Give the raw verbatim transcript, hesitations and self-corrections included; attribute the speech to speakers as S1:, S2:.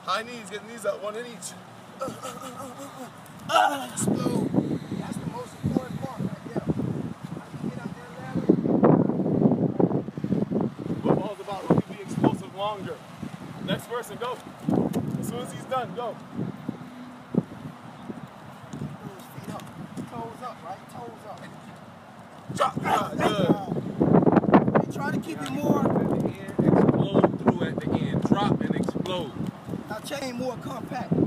S1: High knees, get knees up, one in each. Uh, uh, uh, uh, uh, uh. Explode. That's the most important part right there. How you get up there ladder? Football's about who can be explosive longer. Next person, go. As soon as he's done, go. Feet up. Toes up, right? Toes up. Drop. Ah, good. They try to keep you more.
S2: At the end, explode through at the end. Drop and explode.
S1: Now chain more compact.